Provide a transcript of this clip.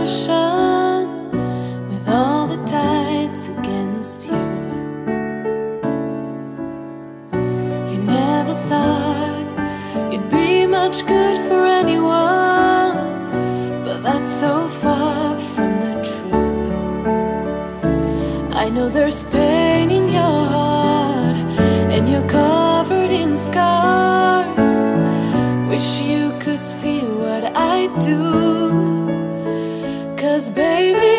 ocean with all the tides against you. You never thought you'd be much good for anyone, but that's so far from the truth. I know there's pain in your heart, and you're covered in scars. Wish you could see what I do, 'cause baby,